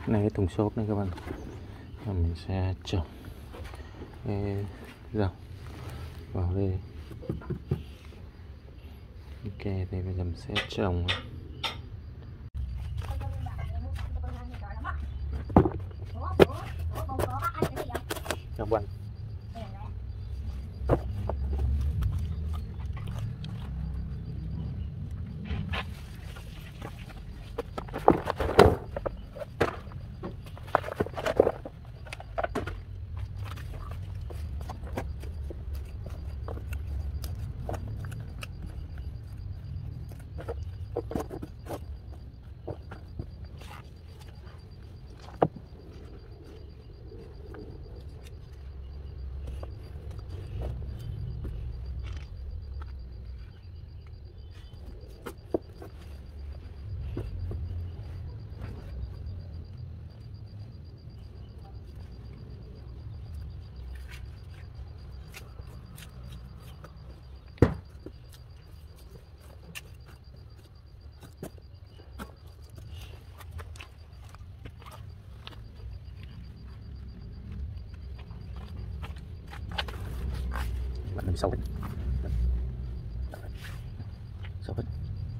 Này cái thùng xốp này các bạn, mình sẽ trồng cái rau vào đây. Ok, thì bây giờ mình sẽ trồng trồng quanh. Bạn đừng sâu hết, sâu hết.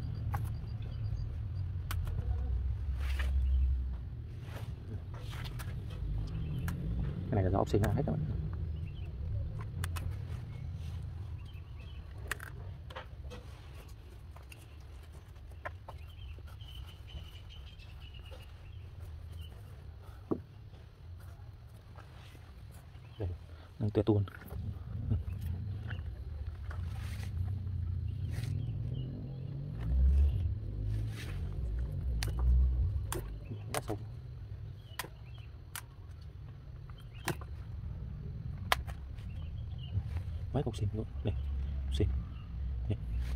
Cái này là do oxy nó hết các bạn. Đây, đang tê tuôn. Rất sâu. Mấy cục xịn luôn. Đây, xịn. Đây.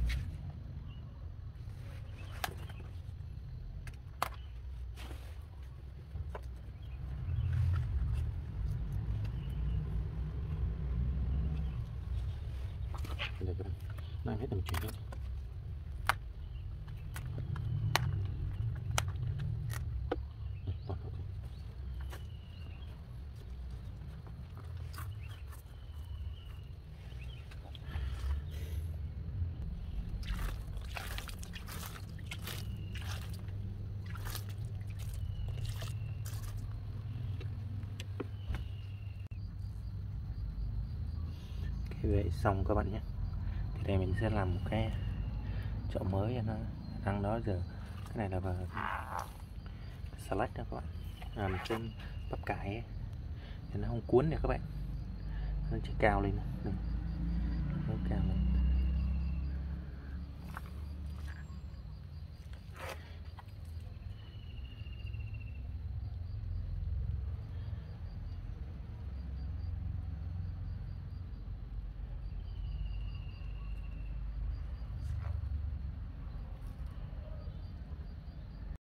Đây các bạn, nó ăn hết rồi mình chuyển lên. Vậy xong các bạn nhé. Thì đây mình sẽ làm một cái chậu mới cho nó ăn đó. Giờ cái này là vào salad đó các bạn, làm trên bắp cải ấy. Thì nó không cuốn được các bạn, nó chỉ cao lên.